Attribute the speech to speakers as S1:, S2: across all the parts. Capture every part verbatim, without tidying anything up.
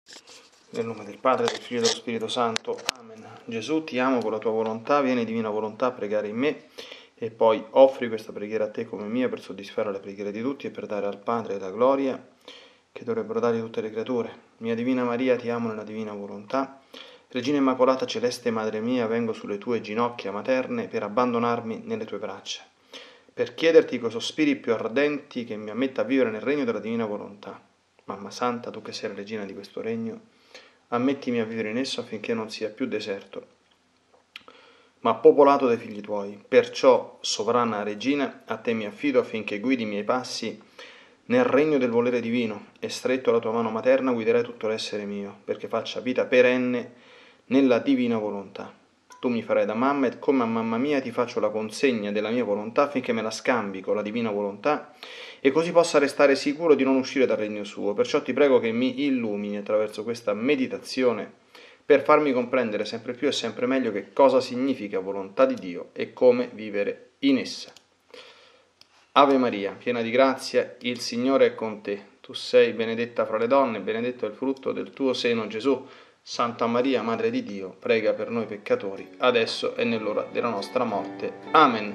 S1: Nel nome del Padre, del Figlio e dello Spirito Santo. Amen. Gesù, ti amo con la tua volontà, vieni divina volontà a pregare in me e poi offri questa preghiera a te come mia per soddisfare le preghiere di tutti e per dare al Padre la gloria che dovrebbero dare tutte le creature. Mia Divina Maria, ti amo nella divina volontà. Regina Immacolata, celeste Madre mia, vengo sulle tue ginocchia materne per abbandonarmi nelle tue braccia, per chiederti coi sospiri più ardenti che mi ammetta a vivere nel regno della divina volontà. Mamma Santa, tu che sei la regina di questo regno, ammettimi a vivere in esso affinché non sia più deserto, ma popolato dai figli tuoi. Perciò, sovrana regina, a te mi affido affinché guidi i miei passi nel regno del volere divino, e stretto alla tua mano materna guiderai tutto l'essere mio, perché faccia vita perenne nella divina volontà. Tu mi farai da mamma e come a mamma mia ti faccio la consegna della mia volontà affinché me la scambi con la divina volontà e così possa restare sicuro di non uscire dal regno suo. Perciò ti prego che mi illumini attraverso questa meditazione per farmi comprendere sempre più e sempre meglio che cosa significa volontà di Dio e come vivere in essa. Ave Maria, piena di grazia, il Signore è con te. Tu sei benedetta fra le donne, benedetto è il frutto del tuo seno, Gesù. Santa Maria, Madre di Dio, prega per noi peccatori, adesso e nell'ora della nostra morte. Amen.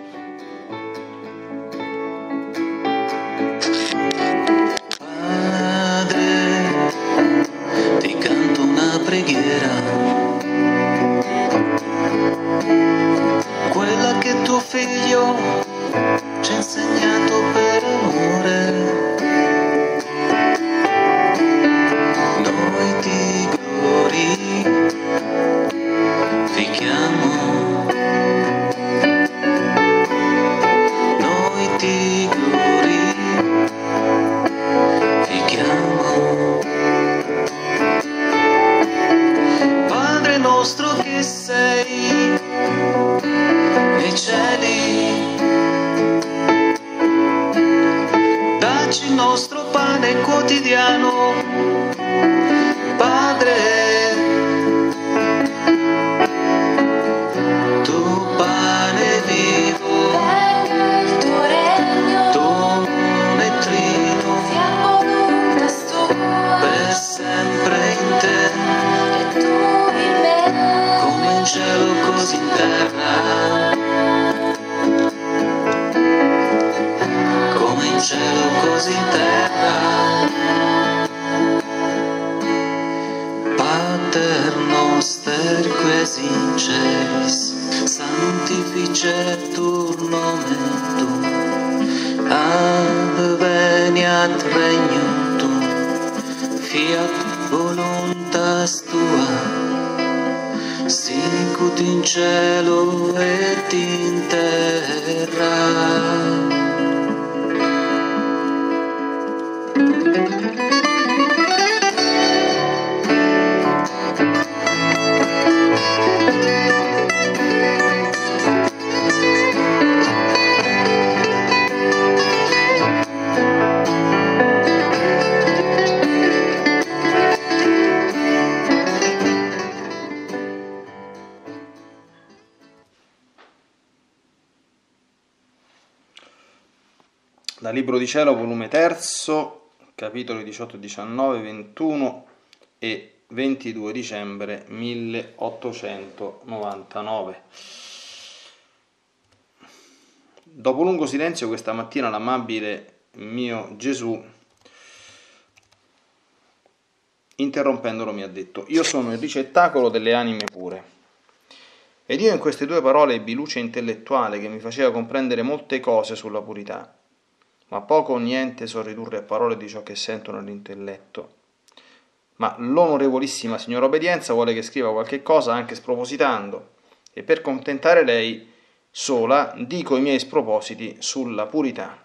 S2: Padre, ti canto una preghiera, quella che tuo figlio ci ha insegnato per amore. Noi ti glorifichiamo, noi ti glorifichiamo. Padre nostro che sei nei cieli, dacci il nostro pane quotidiano. Padre, tu pane vivo,
S3: venga il tuo regno,
S2: dono trino,
S3: sia volontà tua,
S2: per sempre in te,
S3: e tu in me,
S2: come in cielo così in terra, come in cielo così in terra. Pater noster qui es in celis, sanctificetur nomen tuum, adveniat regnum tuum, fiat voluntas tua, sicut in cielo et in terra.
S1: Dal Libro di Cielo, volume terzo, capitoli diciotto, diciannove, ventuno e ventidue dicembre milleottocentonovantanove. Dopo lungo silenzio questa mattina l'amabile mio Gesù, interrompendolo, mi ha detto: io sono il ricettacolo delle anime pure. Ed io in queste due parole ebbi luce intellettuale che mi faceva comprendere molte cose sulla purità, ma poco o niente so ridurre a parole di ciò che sento nell'intelletto. Ma l'onorevolissima signora Obbedienza vuole che scriva qualche cosa anche spropositando, e per contentare lei sola dico i miei spropositi sulla purità.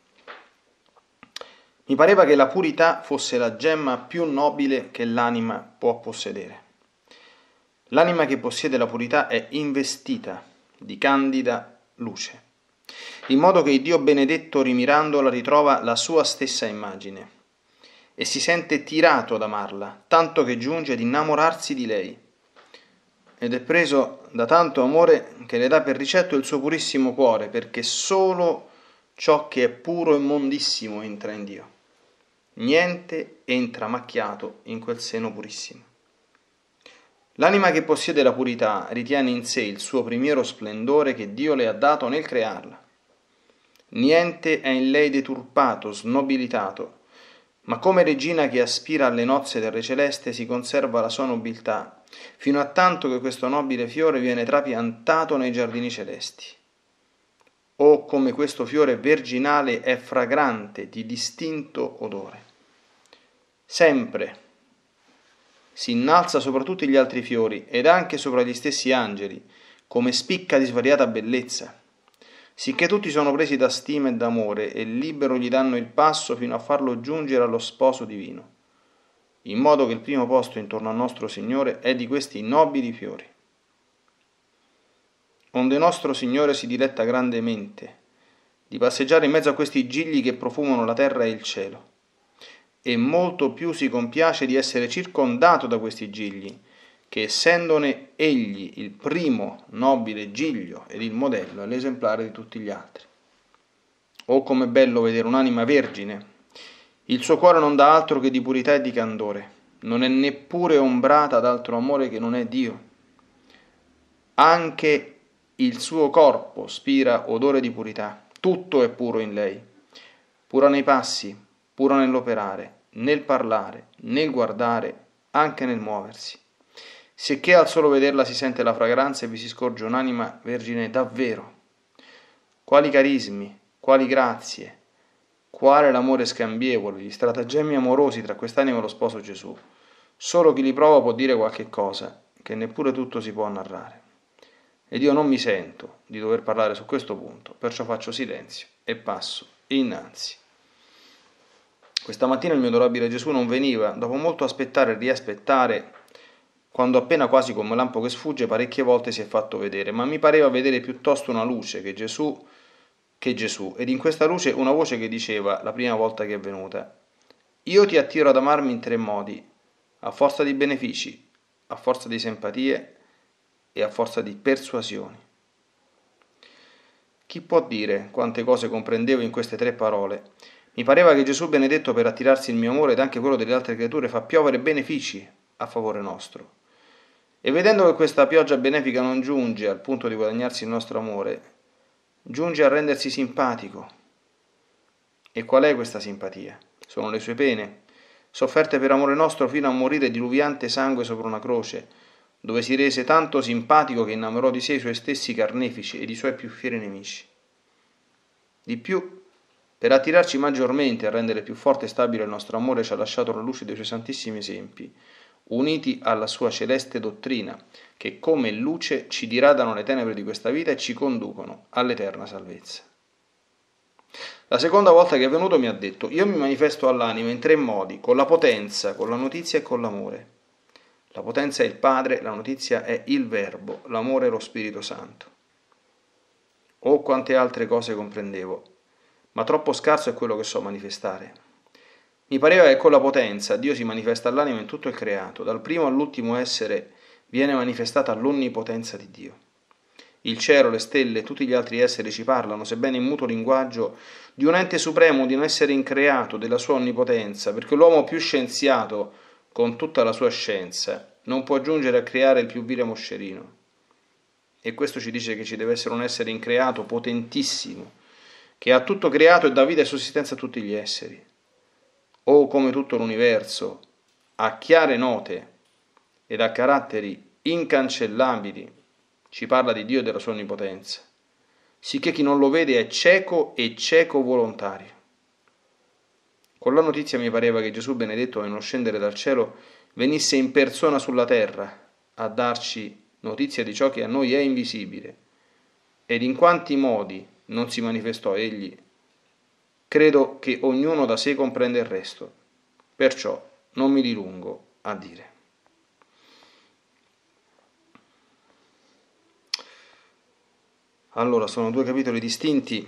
S1: Mi pareva che la purità fosse la gemma più nobile che l'anima può possedere. L'anima che possiede la purità è investita di candida luce, in modo che il Dio benedetto rimirandola ritrova la sua stessa immagine e si sente tirato ad amarla, tanto che giunge ad innamorarsi di lei, ed è preso da tanto amore che le dà per ricetto il suo purissimo cuore, perché solo ciò che è puro e mondissimo entra in Dio. niente entra macchiato in quel seno purissimo. L'anima che possiede la purità ritiene in sé il suo primiero splendore che Dio le ha dato nel crearla. Niente è in lei deturpato, snobilitato, ma come regina che aspira alle nozze del Re Celeste si conserva la sua nobiltà, fino a tanto che questo nobile fiore viene trapiantato nei giardini celesti. O come questo fiore virginale è fragrante di distinto odore. Sempre si innalza sopra tutti gli altri fiori ed anche sopra gli stessi angeli, come spicca di svariata bellezza, sicché tutti sono presi da stima e d'amore e libero gli danno il passo fino a farlo giungere allo sposo divino, in modo che il primo posto intorno al nostro Signore è di questi nobili fiori. Onde nostro Signore si diletta grandemente di passeggiare in mezzo a questi gigli che profumano la terra e il cielo, e molto più si compiace di essere circondato da questi gigli, che essendone egli il primo nobile giglio ed il modello è l'esemplare di tutti gli altri. Oh, com'è bello vedere un'anima vergine! Il suo cuore non dà altro che di purità e di candore, non è neppure ombrata d'altro amore che non è Dio. Anche il suo corpo spira odore di purità, tutto è puro in lei, pura nei passi, pura nell'operare, nel parlare, nel guardare, anche nel muoversi. Sicché al solo vederla si sente la fragranza e vi si scorge un'anima vergine davvero. Quali carismi, quali grazie, quale l'amore scambievole, gli stratagemmi amorosi tra quest'anima e lo sposo Gesù. Solo chi li prova può dire qualche cosa, che neppure tutto si può narrare. Ed io non mi sento di dover parlare su questo punto, perciò faccio silenzio e passo innanzi. Questa mattina il mio adorabile Gesù non veniva, dopo molto aspettare e riaspettare, quando appena quasi come un lampo che sfugge parecchie volte si è fatto vedere, ma mi pareva vedere piuttosto una luce che Gesù, che Gesù, ed in questa luce una voce che diceva, la prima volta che è venuta, io ti attiro ad amarmi in tre modi, a forza di benefici, a forza di simpatie e a forza di persuasioni. Chi può dire quante cose comprendevo in queste tre parole? Mi pareva che Gesù benedetto per attirarsi il mio amore ed anche quello delle altre creature fa piovere benefici a favore nostro. E vedendo che questa pioggia benefica non giunge al punto di guadagnarsi il nostro amore, giunge a rendersi simpatico. E qual è questa simpatia? Sono le sue pene, sofferte per amore nostro fino a morire diluviante sangue sopra una croce, dove si rese tanto simpatico che innamorò di sé i suoi stessi carnefici ed i suoi più fieri nemici. Di più, per attirarci maggiormente e rendere più forte e stabile il nostro amore, ci ha lasciato la luce dei suoi santissimi esempi, uniti alla sua celeste dottrina, che come luce ci diradano le tenebre di questa vita e ci conducono all'eterna salvezza. La seconda volta che è venuto mi ha detto, io mi manifesto all'anima in tre modi, con la potenza, con la notizia e con l'amore. La potenza è il Padre, la notizia è il Verbo, l'amore è lo Spirito Santo. Oh, quante altre cose comprendevo, ma troppo scarso è quello che so manifestare. Mi pareva che con la potenza Dio si manifesta all'anima in tutto il creato, dal primo all'ultimo essere viene manifestata l'onnipotenza di Dio. Il cielo, le stelle, tutti gli altri esseri ci parlano, sebbene in muto linguaggio, di un ente supremo, di un essere increato, della sua onnipotenza, perché l'uomo più scienziato, con tutta la sua scienza, non può giungere a creare il più vile moscerino. E questo ci dice che ci deve essere un essere increato potentissimo, che ha tutto creato e dà vita e sussistenza a tutti gli esseri. O come tutto l'universo ha chiare note ed ha caratteri incancellabili, ci parla di Dio e della sua onnipotenza, sicché chi non lo vede è cieco e cieco volontario. Con la notizia mi pareva che Gesù benedetto nello scendere dal cielo venisse in persona sulla terra a darci notizia di ciò che a noi è invisibile, ed in quanti modi non si manifestò egli, credo che ognuno da sé comprende il resto, perciò non mi dilungo a dire. Allora, sono due capitoli distinti,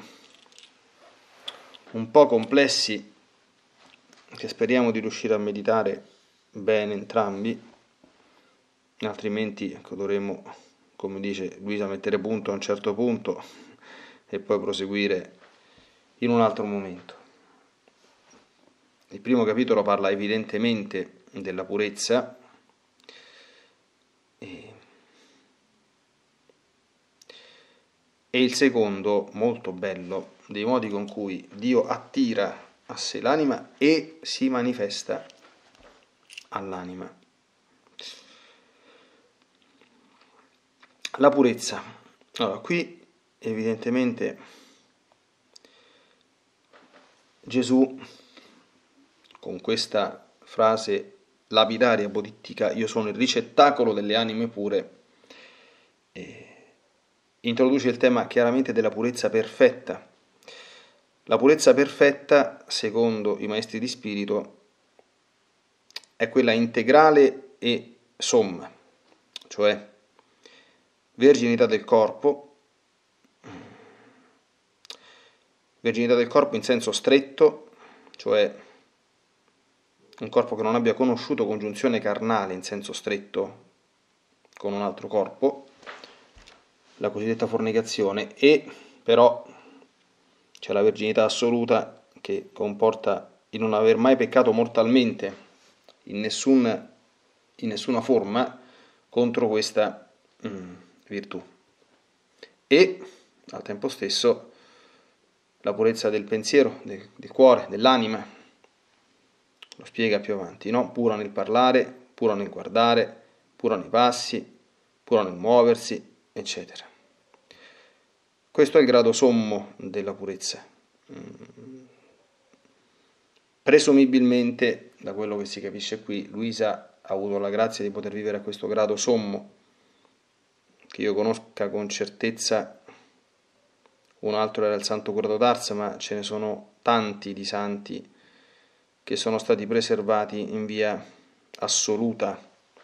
S1: un po' complessi, che speriamo di riuscire a meditare bene entrambi, altrimenti ecco, dovremo, come dice Luisa, mettere punto a un certo punto e poi proseguire in un altro momento. Il primo capitolo parla evidentemente della purezza e, e il secondo, molto bello, dei modi con cui Dio attira a sé l'anima e si manifesta all'anima. La purezza. Allora, qui evidentemente Gesù, con questa frase lapidaria, apodittica, io sono il ricettacolo delle anime pure, eh, introduce il tema chiaramente della purezza perfetta. La purezza perfetta, secondo i maestri di spirito, è quella integrale e somma, cioè verginità del corpo, verginità del corpo in senso stretto, cioè un corpo che non abbia conosciuto congiunzione carnale in senso stretto con un altro corpo, la cosiddetta fornicazione, e però c'è la verginità assoluta che comporta il non aver mai peccato mortalmente in, nessun, in nessuna forma contro questa mm, virtù, e al tempo stesso la purezza del pensiero, del, del cuore, dell'anima. Lo spiega più avanti, no? Pura nel parlare, pura nel guardare, pura nei passi, pura nel muoversi, eccetera. Questo è il grado sommo della purezza. Presumibilmente, da quello che si capisce qui, Luisa ha avuto la grazia di poter vivere a questo grado sommo. Che io conosca con certezza, un altro era il Santo Curado d'Ars, ma ce ne sono tanti di santi che sono stati preservati in via assoluta.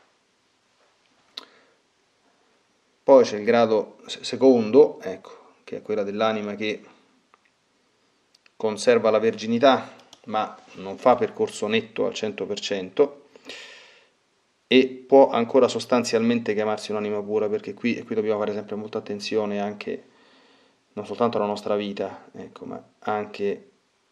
S1: Poi c'è il grado secondo, ecco, che è quella dell'anima che conserva la verginità, ma non fa percorso netto al cento per cento, e può ancora sostanzialmente chiamarsi un'anima pura, perché qui, e qui dobbiamo fare sempre molta attenzione anche, non soltanto alla nostra vita, ecco, ma anche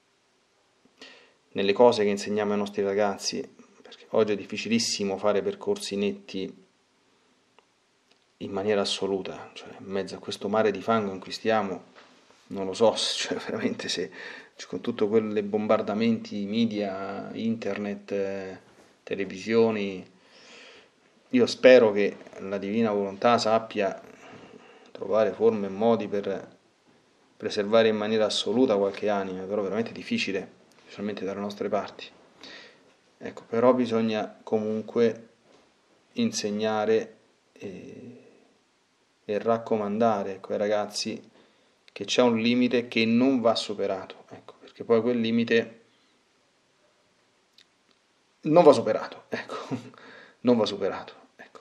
S1: nelle cose che insegniamo ai nostri ragazzi, perché oggi è difficilissimo fare percorsi netti in maniera assoluta, cioè in mezzo a questo mare di fango in cui stiamo, non lo so, cioè veramente se cioè, con tutto quei bombardamenti, media, internet, eh, televisioni, io spero che la divina volontà sappia trovare forme e modi per preservare in maniera assoluta qualche anima, però veramente difficile, specialmente dalle nostre parti. Ecco, però bisogna comunque insegnare e, e raccomandare ecco, ai ragazzi che c'è un limite che non va superato, ecco, perché poi quel limite non va superato, ecco, non va superato.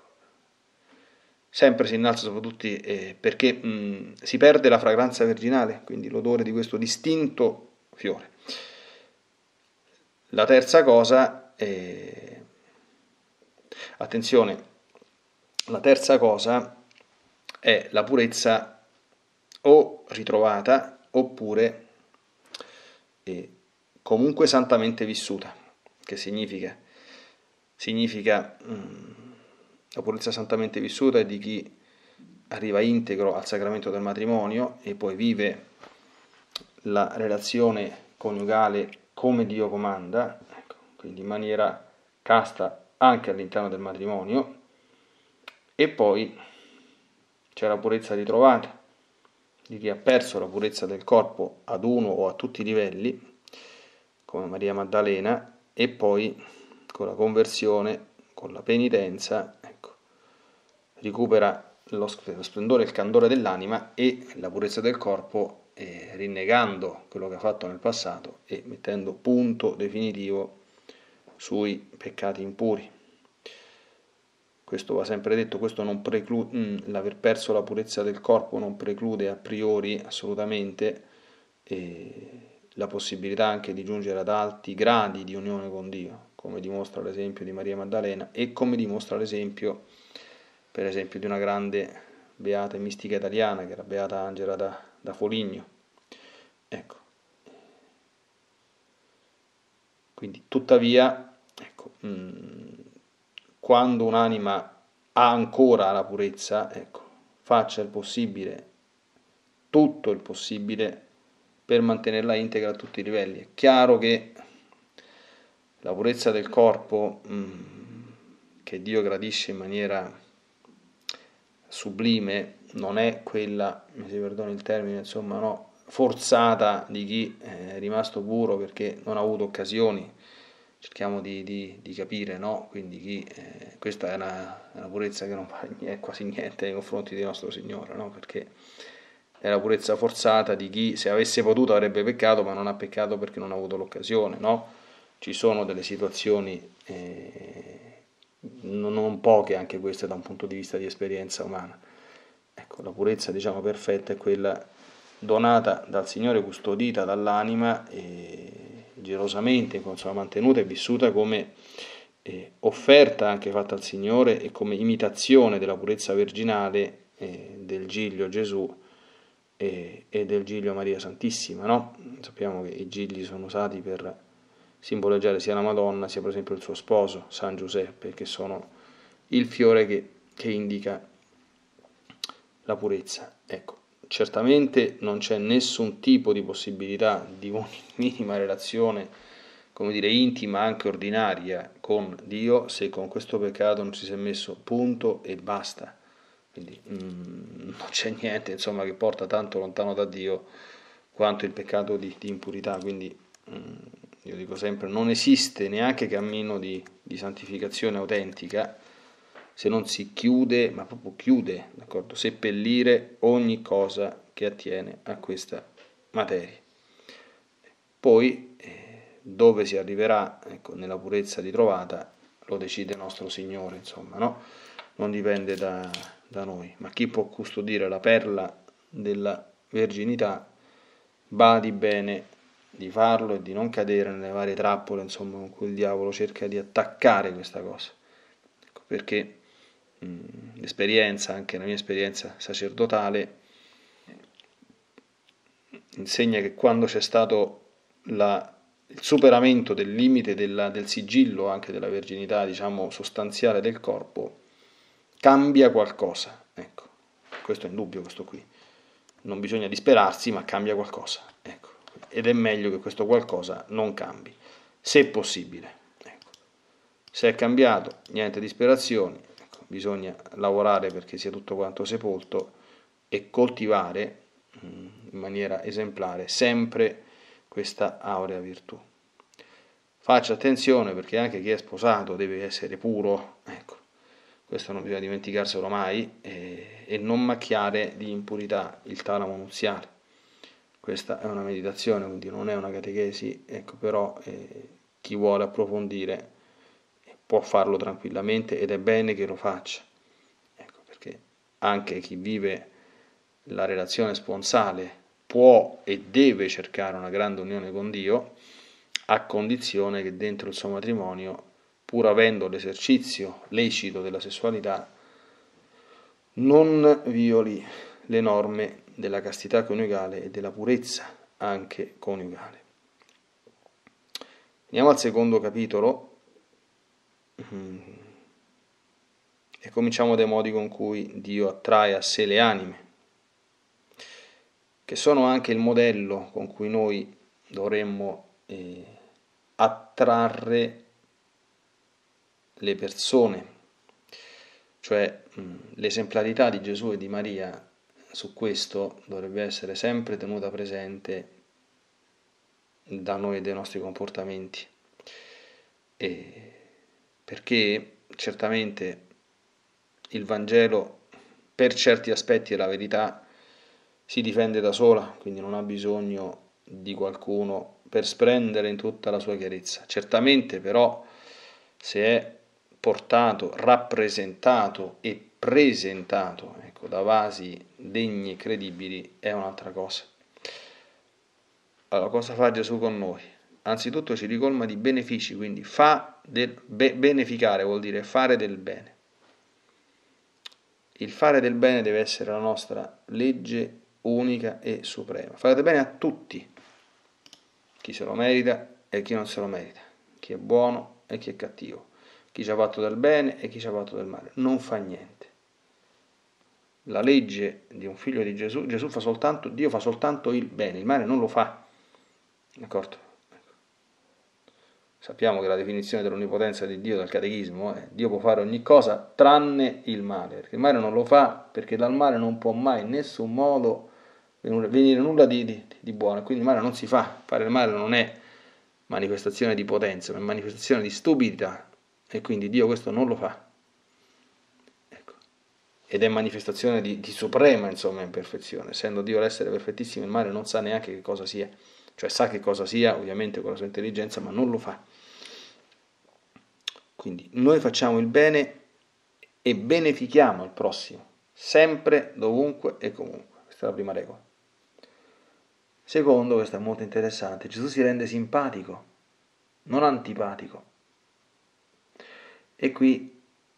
S1: Sempre si innalza sopra tutti eh, perché mh, si perde la fragranza virginale, quindi l'odore di questo distinto fiore. La terza cosa, è... attenzione, la terza cosa è la purezza o ritrovata oppure eh, comunque santamente vissuta, che significa? Significa... Mh, la purezza santamente vissuta è di chi arriva integro al sacramento del matrimonio e poi vive la relazione coniugale come Dio comanda, ecco, quindi in maniera casta anche all'interno del matrimonio. E poi c'è la purezza ritrovata, di chi ha perso la purezza del corpo ad uno o a tutti i livelli, come Maria Maddalena, e poi con la conversione, con la penitenza, recupera lo splendore e il candore dell'anima e la purezza del corpo, eh, rinnegando quello che ha fatto nel passato e mettendo punto definitivo sui peccati impuri. Questo va sempre detto, questo non preclude, mm, l'aver perso la purezza del corpo non preclude a priori assolutamente eh, la possibilità anche di giungere ad alti gradi di unione con Dio, come dimostra l'esempio di Maria Maddalena e come dimostra l'esempio per esempio di una grande beata e mistica italiana che era Beata Angela da, da Foligno. Ecco. Quindi, tuttavia, ecco, mh, quando un'anima ha ancora la purezza, ecco, faccia il possibile, tutto il possibile, per mantenerla integra a tutti i livelli. È chiaro che la purezza del corpo, mh, che Dio gradisce in maniera sublime, non è quella, mi si perdoni il termine, insomma, no, forzata di chi è rimasto puro perché non ha avuto occasioni. Cerchiamo di, di, di capire, no? Quindi chi, eh, questa è una, una purezza che non vale quasi niente nei confronti di nostro Signore, no? Perché è la purezza forzata di chi, se avesse potuto, avrebbe peccato, ma non ha peccato perché non ha avuto l'occasione, no? Ci sono delle situazioni, eh, non poche anche queste da un punto di vista di esperienza umana. Ecco, la purezza, diciamo, perfetta è quella donata dal Signore, custodita dall'anima e gelosamente, insomma, mantenuta e vissuta come eh, offerta anche fatta al Signore e come imitazione della purezza virginale eh, del Giglio Gesù e, e del Giglio Maria Santissima, no? Sappiamo che i gigli sono usati per simboleggiare sia la Madonna sia per esempio il suo sposo San Giuseppe, che sono il fiore che, che indica la purezza. Ecco, certamente non c'è nessun tipo di possibilità di una minima relazione, come dire, intima, anche ordinaria, con Dio, se con questo peccato non ci si è messo punto e basta. Quindi mm, non c'è niente, insomma, che porta tanto lontano da Dio quanto il peccato di, di impurità. Quindi mm, io dico sempre, non esiste neanche cammino di, di santificazione autentica se non si chiude, ma proprio chiude, d'accordo? Seppellire ogni cosa che attiene a questa materia. Poi, eh, dove si arriverà, ecco, nella purezza ritrovata, lo decide nostro Signore, insomma, no? Non dipende da, da noi. Ma chi può custodire la perla della verginità, badi bene di farlo e di non cadere nelle varie trappole, insomma, con cui il diavolo cerca di attaccare questa cosa. Ecco, perché l'esperienza, anche la mia esperienza sacerdotale, insegna che quando c'è stato la, il superamento del limite della, del sigillo anche della verginità, diciamo, sostanziale del corpo, cambia qualcosa. Ecco, questo è indubbio, questo qui. Non bisogna disperarsi, ma cambia qualcosa. Ecco. Ed è meglio che questo qualcosa non cambi, se possibile. Ecco. Se è cambiato, niente disperazioni. Bisogna lavorare perché sia tutto quanto sepolto e coltivare in maniera esemplare sempre questa aurea virtù. Faccia attenzione perché anche chi è sposato deve essere puro, ecco, questo non bisogna dimenticarselo mai, e, e non macchiare di impurità il talamo nuziale. Questa è una meditazione, quindi non è una catechesi, ecco, però eh, chi vuole approfondire può farlo tranquillamente ed è bene che lo faccia, ecco, perché anche chi vive la relazione sponsale può e deve cercare una grande unione con Dio, a condizione che dentro il suo matrimonio, pur avendo l'esercizio lecito della sessualità, non violi le norme della castità coniugale e della purezza anche coniugale. Andiamo al secondo capitolo e cominciamo dai modi con cui Dio attrae a sé le anime, che sono anche il modello con cui noi dovremmo eh, attrarre le persone, cioè mh, l'esemplarità di Gesù e di Maria su questo dovrebbe essere sempre tenuta presente da noi e dai nostri comportamenti, e perché certamente il Vangelo per certi aspetti è la verità, si difende da sola, quindi non ha bisogno di qualcuno per splendere in tutta la sua chiarezza. Certamente però se è portato, rappresentato e presentato, ecco, da vasi degni e credibili è un'altra cosa. Allora, cosa fa Gesù con noi? Anzitutto ci ricolma di benefici, quindi fa del be- beneficare vuol dire fare del bene. Il fare del bene deve essere la nostra legge unica e suprema. Fare del bene a tutti, chi se lo merita e chi non se lo merita. chi è buono e chi è cattivo, chi ci ha fatto del bene e chi ci ha fatto del male, non fa niente. La legge di un figlio di Gesù, Gesù fa soltanto, Dio fa soltanto il bene, il male non lo fa, d'accordo? Sappiamo che la definizione dell'onnipotenza di Dio dal catechismo è Dio può fare ogni cosa tranne il male, perché il male non lo fa, perché dal male non può mai in nessun modo venire nulla di, di, di buono, quindi il male non si fa, fare il male non è manifestazione di potenza, ma è manifestazione di stupidità, e quindi Dio questo non lo fa, ecco. Ed è manifestazione di, di suprema, insomma, imperfezione, essendo Dio l'essere perfettissimo, il male non sa neanche che cosa sia, cioè sa che cosa sia, ovviamente con la sua intelligenza, ma non lo fa. Quindi noi facciamo il bene e benefichiamo il prossimo, sempre, dovunque e comunque. Questa è la prima regola. Secondo, questo è molto interessante, Gesù si rende simpatico, non antipatico. E qui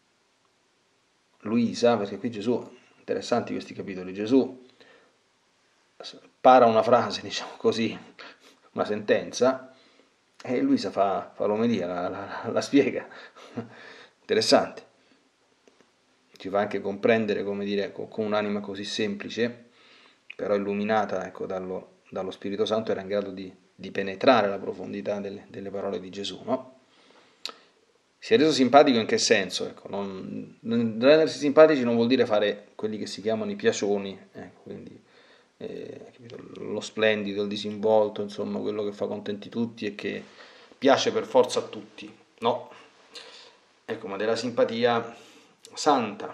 S1: Luisa, perché qui Gesù, interessanti questi capitoli, Gesù para una frase, diciamo così, una sentenza, e Luisa fa, fa l'omelia, la, la, la spiega. Interessante. Ci fa anche comprendere, come dire, con, con un'anima così semplice, però illuminata, ecco, dallo, dallo Spirito Santo, era in grado di, di penetrare la profondità delle, delle parole di Gesù, no? Si è reso simpatico in che senso? Ecco, non, non, rendersi simpatici non vuol dire fare quelli che si chiamano i piacioni, ecco, quindi eh, lo splendido, il disinvolto, insomma, quello che fa contenti tutti e che piace per forza a tutti, no? Ecco, ma della simpatia santa,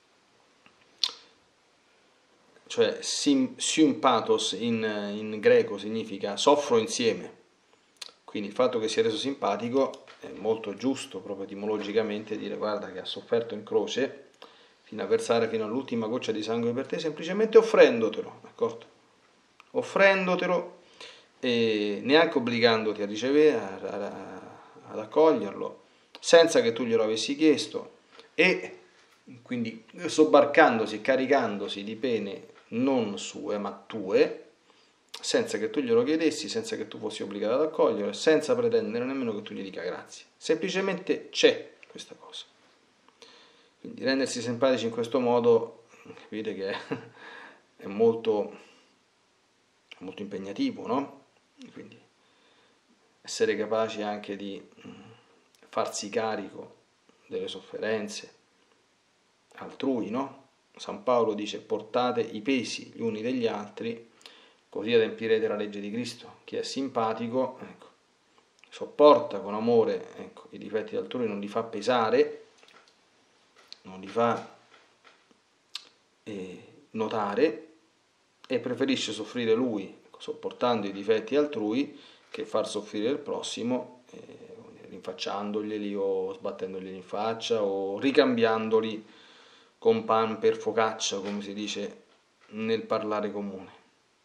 S1: cioè sim, sympathos in, in greco significa soffro insieme, quindi il fatto che sia reso simpatico è molto giusto proprio etimologicamente dire guarda che ha sofferto in croce fino a versare fino all'ultima goccia di sangue per te, semplicemente offrendotelo, d'accordo? Offrendotelo e neanche obbligandoti a ricevere, a, a, ad accoglierlo, senza che tu glielo avessi chiesto, e quindi sobbarcandosi e caricandosi di pene non sue ma tue, senza che tu glielo chiedessi, senza che tu fossi obbligato ad accogliere, senza pretendere nemmeno che tu gli dica grazie. Semplicemente c'è questa cosa. Quindi rendersi simpatici in questo modo, capite che è molto, è molto impegnativo, no? Quindi essere capaci anche di farsi carico delle sofferenze altrui, no? San Paolo dice portate i pesi gli uni degli altri, così adempirete la legge di Cristo. Chi è simpatico, ecco, sopporta con amore, ecco, i difetti altrui, non li fa pesare, non li fa eh, notare, e preferisce soffrire lui, ecco, sopportando i difetti altrui, che far soffrire il prossimo, eh, rinfacciandoglieli o sbattendoglieli in faccia o ricambiandoli con pan per focaccia, come si dice nel parlare comune.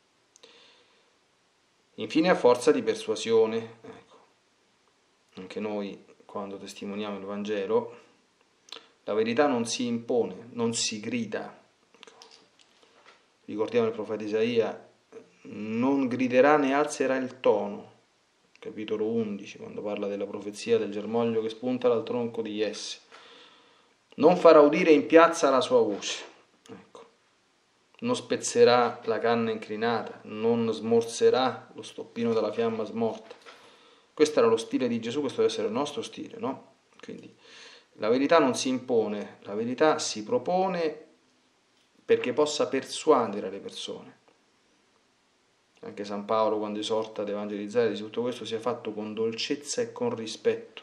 S1: Infine, a forza di persuasione, ecco, anche noi quando testimoniamo il Vangelo, la verità non si impone, non si grida. Ricordiamo il profeta Isaia, non griderà né alzerà il tono, capitolo undici, quando parla della profezia del germoglio che spunta dal tronco di Jesse. Non farà udire in piazza la sua voce, ecco. Non spezzerà la canna incrinata, non smorzerà lo stoppino della fiamma smorta. Questo era lo stile di Gesù, questo deve essere il nostro stile, no? Quindi la verità non si impone, la verità si propone perché possa persuadere le persone. Anche San Paolo, quando esorta ad evangelizzare, dice tutto questo sia fatto con dolcezza e con rispetto.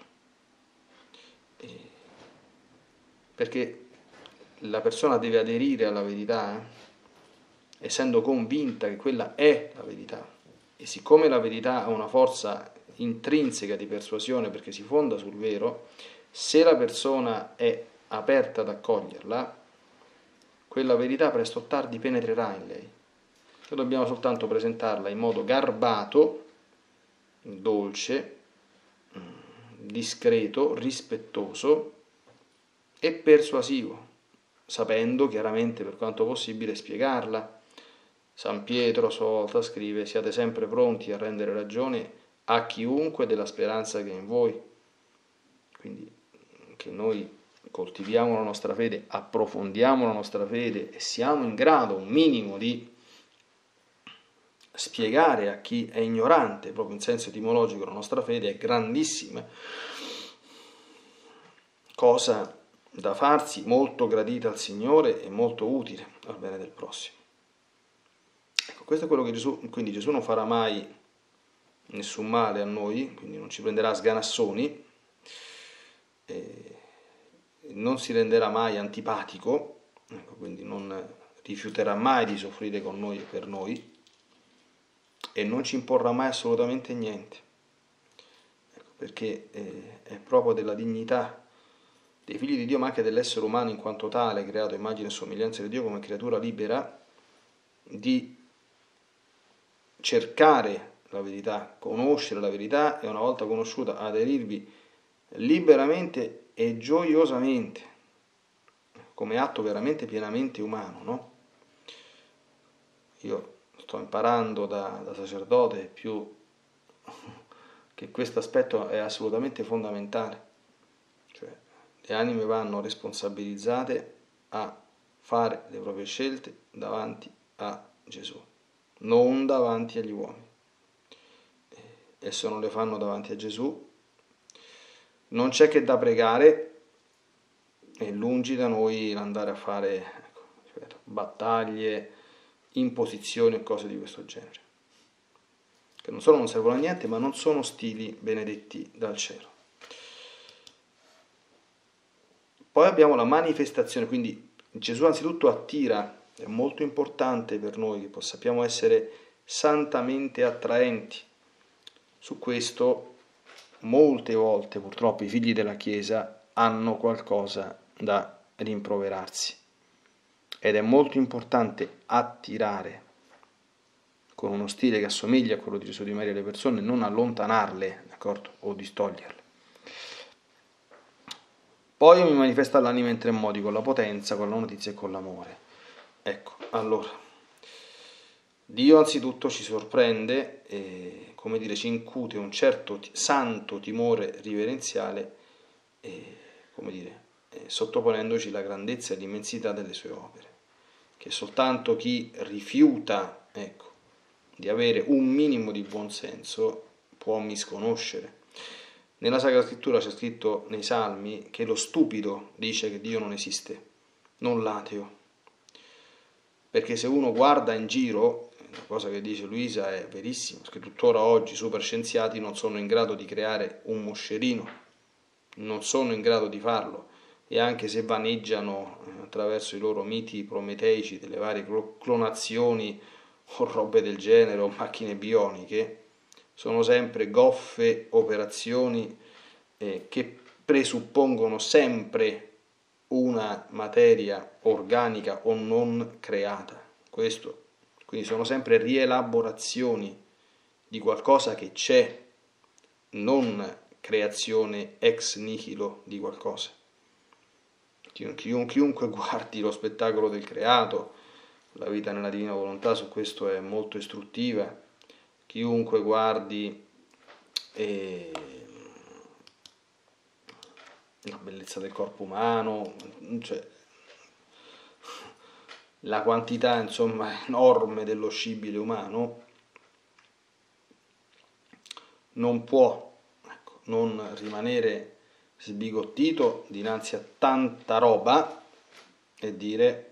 S1: E perché la persona deve aderire alla verità, eh? essendo convinta che quella è la verità, e siccome la verità ha una forza intrinseca di persuasione perché si fonda sul vero, se la persona è aperta ad accoglierla, quella verità presto o tardi penetrerà in lei. Noi dobbiamo soltanto presentarla in modo garbato, dolce, discreto, rispettoso e persuasivo, sapendo chiaramente per quanto possibile spiegarla. San Pietro a sua volta scrive: siate sempre pronti a rendere ragione a chiunque della speranza che è in voi, quindi che noi coltiviamo la nostra fede, approfondiamo la nostra fede e siamo in grado un minimo di spiegare a chi è ignorante, proprio in senso etimologico, la nostra fede è grandissima, cosa da farsi, molto gradita al Signore e molto utile al bene del prossimo. Ecco, questo è quello che Gesù, quindi Gesù non farà mai nessun male a noi, quindi non ci prenderà a sganassoni, e non si renderà mai antipatico, ecco, quindi non rifiuterà mai di soffrire con noi e per noi, e non ci imporrà mai assolutamente niente, ecco, perché eh, è proprio della dignità dei figli di Dio, ma anche dell'essere umano in quanto tale, creato a immagine e somiglianza di Dio come creatura libera, di cercare la verità, conoscere la verità e una volta conosciuta aderirvi liberamente e gioiosamente, come atto veramente pienamente umano, no? Io sto imparando da, da sacerdote più che questo aspetto è assolutamente fondamentale, cioè le anime vanno responsabilizzate a fare le proprie scelte davanti a Gesù, non davanti agli uomini, e se non le fanno davanti a Gesù non c'è che da pregare, e lungi da noi andare a fare ecco, ripeto, battaglie, imposizioni o cose di questo genere, che non solo non servono a niente, ma non sono stili benedetti dal cielo. Poi abbiamo la manifestazione, quindi Gesù anzitutto attira, è molto importante per noi che sappiamo essere santamente attraenti. Su questo molte volte purtroppo i figli della Chiesa hanno qualcosa da rimproverarsi, ed è molto importante attirare con uno stile che assomiglia a quello di Gesù di Maria le persone, non allontanarle, d'accordo? O distoglierle. Poi mi manifesta l'anima in tre modi, con la potenza, con la notizia e con l'amore. Ecco, allora, Dio anzitutto ci sorprende e, come dire, ci incute un certo t- santo timore riverenziale, e, come dire, eh, sottoponendoci la grandezza e l'immensità delle sue opere, che soltanto chi rifiuta, ecco, di avere un minimo di buonsenso può misconoscere. Nella Sacra Scrittura c'è scritto nei Salmi che lo stupido dice che Dio non esiste, non l'ateo. Perché se uno guarda in giro, la cosa che dice Luisa è verissima, che tuttora oggi superscienziati non sono in grado di creare un moscerino, non sono in grado di farlo, e anche se vaneggiano attraverso i loro miti prometeici delle varie clonazioni o robe del genere o macchine bioniche, sono sempre goffe operazioni eh, che presuppongono sempre una materia organica o non creata. Questo, quindi sono sempre rielaborazioni di qualcosa che c'è, non creazione ex nihilo di qualcosa. Chiunque guardi lo spettacolo del creato, la vita nella divina volontà, su questo è molto istruttiva. Chiunque guardi eh, la bellezza del corpo umano, cioè la quantità insomma enorme dello scibile umano, non può ecco, non rimanere sbigottito dinanzi a tanta roba e dire: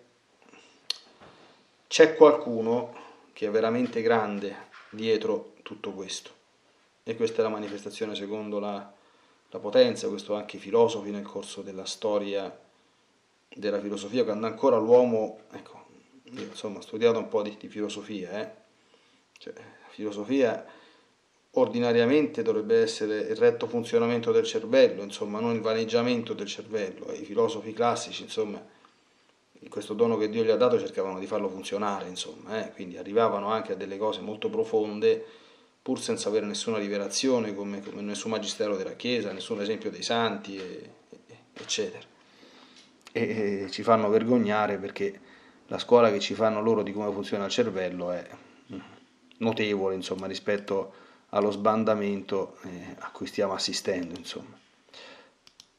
S1: c'è qualcuno che è veramente grande dietro tutto questo. E questa è la manifestazione secondo la, la potenza. Questo anche i filosofi nel corso della storia della filosofia, quando ancora l'uomo, ecco, io insomma ho studiato un po' di, di filosofia, eh? Cioè, la filosofia ordinariamente dovrebbe essere il retto funzionamento del cervello, insomma, non il vaneggiamento del cervello. E i filosofi classici, insomma, questo dono che Dio gli ha dato cercavano di farlo funzionare, insomma, eh? Quindi arrivavano anche a delle cose molto profonde pur senza avere nessuna rivelazione, come, come nessun magistero della Chiesa, nessun esempio dei santi, e, e, eccetera. E, e ci fanno vergognare perché la scuola che ci fanno loro di come funziona il cervello è notevole, insomma, rispetto allo sbandamento eh, a cui stiamo assistendo, insomma.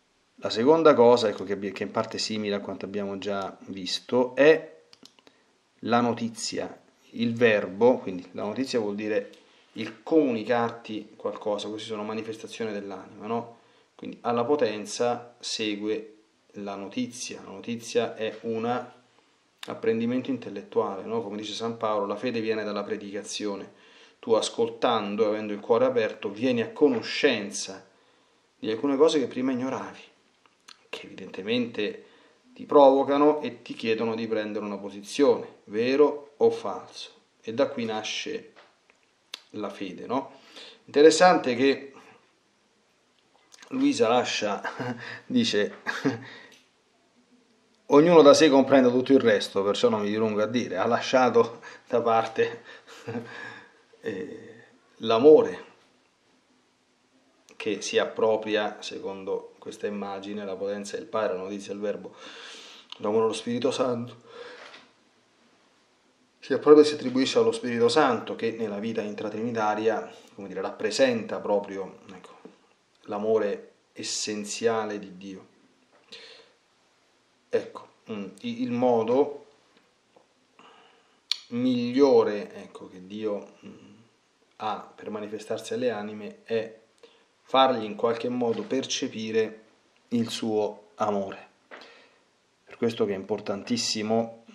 S1: La seconda cosa, ecco, che, che in parte è simile a quanto abbiamo già visto, è la notizia, il verbo, quindi la notizia vuol dire il comunicarti qualcosa, queste sono manifestazioni dell'anima, no? Quindi alla potenza segue la notizia, la notizia è un apprendimento intellettuale, no? Come dice San Paolo, la fede viene dalla predicazione, tu ascoltando, avendo il cuore aperto, vieni a conoscenza di alcune cose che prima ignoravi, che evidentemente ti provocano e ti chiedono di prendere una posizione, vero o falso, e da qui nasce la fede, no? Interessante che Luisa lascia, dice, ognuno da sé comprende tutto il resto, perciò non mi dilungo a dire, ha lasciato da parte eh, l'amore che si appropria, secondo questa immagine, la potenza del Padre, la notizia del Verbo, l'amore allo Spirito Santo, si appropria e si attribuisce allo Spirito Santo che nella vita intratrinitaria, come dire, rappresenta proprio, ecco, l'amore essenziale di Dio. Ecco, il modo migliore, ecco, che Dio ha per manifestarsi alle anime è fargli in qualche modo percepire il suo amore. Per questo che è importantissimo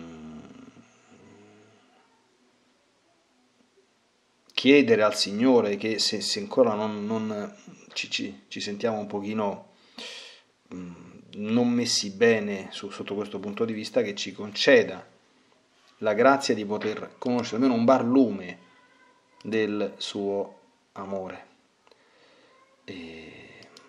S1: chiedere al Signore che se, se ancora non, non ci, ci, ci sentiamo un pochino mh, non messi bene su, sotto questo punto di vista, che ci conceda la grazia di poter conoscere almeno un barlume del suo amore. E...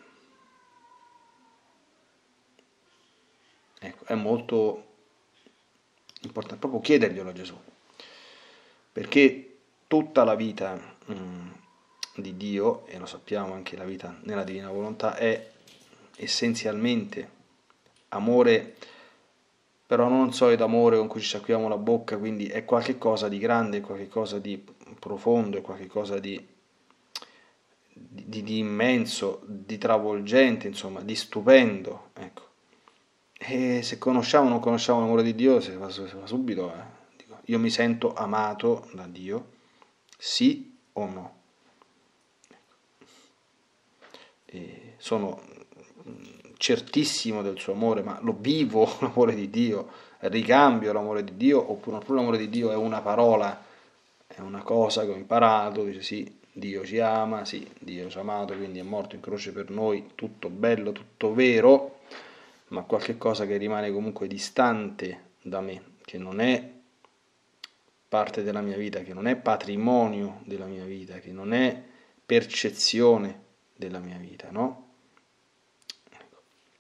S1: ecco, è molto importante proprio chiederglielo a Gesù, perché tutta la vita mh, di Dio, e lo sappiamo anche la vita nella Divina Volontà, è essenzialmente amore, però non il solito amore con cui ci sciacquiamo la bocca, quindi è qualche cosa di grande, qualche cosa di profondo, è qualche cosa di, di, di immenso, di travolgente, insomma, di stupendo, ecco. E se conosciamo o non conosciamo l'amore di Dio, si fa, si fa subito, eh. Dico, io mi sento amato da Dio, sì o no? E sono certissimo del suo amore, ma lo vivo l'amore di Dio, ricambio l'amore di Dio, oppure l'amore di Dio è una parola, è una cosa che ho imparato, dice sì, Dio ci ama, sì, Dio ci ha amato, quindi è morto in croce per noi, tutto bello, tutto vero, ma qualche cosa che rimane comunque distante da me, che non è parte della mia vita, che non è patrimonio della mia vita, che non è percezione della mia vita, no? Ecco.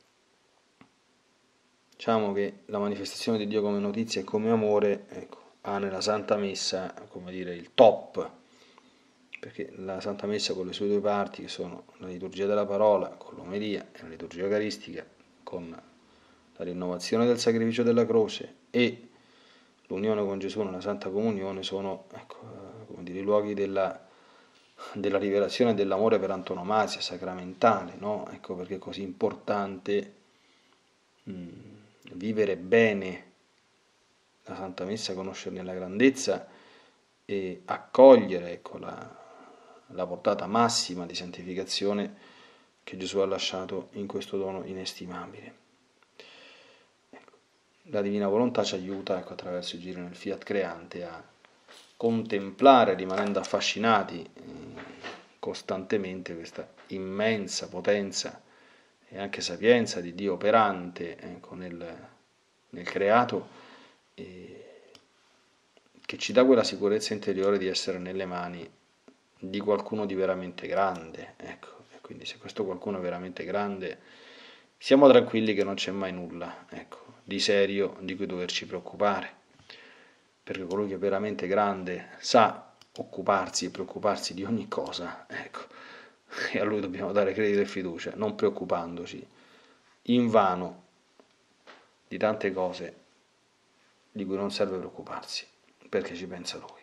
S1: Diciamo che la manifestazione di Dio come notizia e come amore, ecco, ha nella Santa Messa, come dire, il top, perché la Santa Messa con le sue due parti, che sono la liturgia della parola con l'omelia e la liturgia eucaristica con la rinnovazione del sacrificio della croce e l'unione con Gesù nella Santa Comunione, sono, ecco, come dire, i luoghi della, della rivelazione dell'amore per antonomasia, sacramentale, no? Ecco perché è così importante mh, vivere bene la Santa Messa, conoscerne la grandezza e accogliere, ecco, la, la portata massima di santificazione che Gesù ha lasciato in questo dono inestimabile. Ecco, la Divina Volontà ci aiuta, ecco, attraverso il giro nel Fiat Creante a contemplare, rimanendo affascinati eh, costantemente, questa immensa potenza e anche sapienza di Dio operante, ecco, nel, nel creato, eh, che ci dà quella sicurezza interiore di essere nelle mani di qualcuno di veramente grande, ecco. E quindi se questo qualcuno è veramente grande, siamo tranquilli che non c'è mai nulla, ecco, di serio di cui doverci preoccupare, perché colui che è veramente grande sa occuparsi e preoccuparsi di ogni cosa, ecco, e a lui dobbiamo dare credito e fiducia, non preoccupandoci invano di tante cose di cui non serve preoccuparsi, perché ci pensa lui.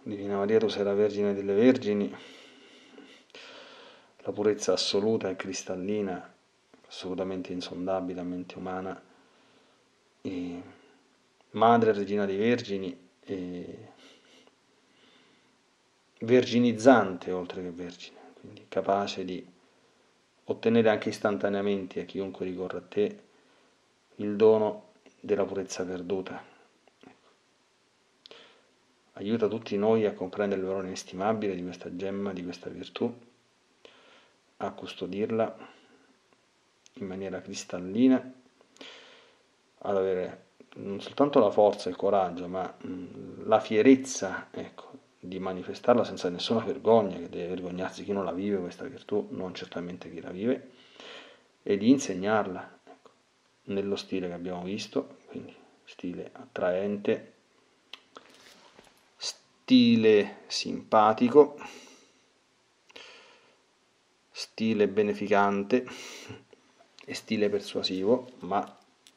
S1: Divina Maria, tu sei la Vergine delle Vergini, la purezza assoluta e cristallina, assolutamente insondabile a mente umana, e Madre Regina dei Vergini, e verginizzante oltre che vergine, quindi capace di ottenere anche istantaneamente a chiunque ricorre a te il dono della purezza perduta. Aiuta tutti noi a comprendere il valore inestimabile di questa gemma, di questa virtù, a custodirla in maniera cristallina, ad avere non soltanto la forza e il coraggio, ma mh, la fierezza, ecco, di manifestarla senza nessuna vergogna, che deve vergognarsi chi non la vive questa virtù, non certamente chi la vive, e di insegnarla, ecco, nello stile che abbiamo visto, quindi stile attraente, stile simpatico, stile beneficante e stile persuasivo, ma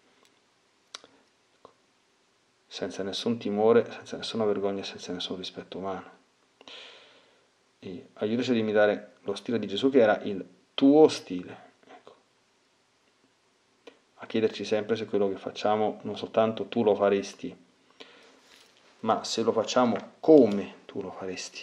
S1: senza nessun timore, senza nessuna vergogna e senza nessun rispetto umano. E aiutaci ad imitare lo stile di Gesù, che era il tuo stile, ecco. A chiederci sempre se quello che facciamo non soltanto tu lo faresti, ma se lo facciamo come tu lo faresti,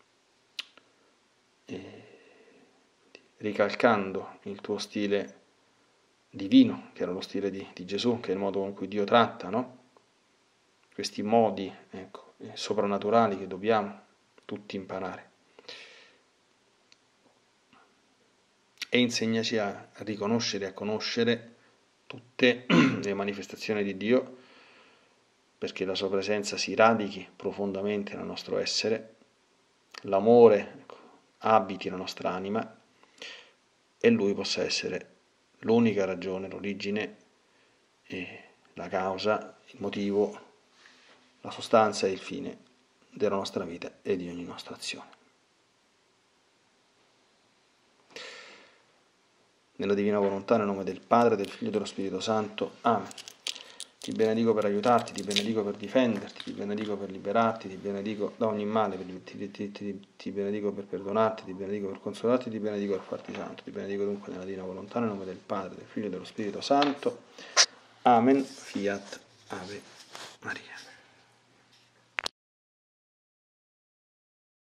S1: e ricalcando il tuo stile divino, che era lo stile di, di Gesù, che è il modo con cui Dio tratta, no? Questi modi, ecco, soprannaturali che dobbiamo tutti imparare. E insegnaci a riconoscere e a conoscere tutte le manifestazioni di Dio, perché la sua presenza si radichi profondamente nel nostro essere, l'amore, ecco, abiti la nostra anima e Lui possa essere l'unica ragione, l'origine, e la causa, il motivo, la sostanza e il fine della nostra vita e di ogni nostra azione. Nella divina volontà, nel nome del Padre, del Figlio e dello Spirito Santo. Amen. Ti benedico per aiutarti, ti benedico per difenderti, ti benedico per liberarti, ti benedico da ogni male, ti, ti, ti, ti benedico per perdonarti, ti benedico per consolarti, ti benedico per farti santo. Ti benedico dunque nella divina volontà, nel nome del Padre, del Figlio e dello Spirito Santo. Amen. Fiat Ave Maria.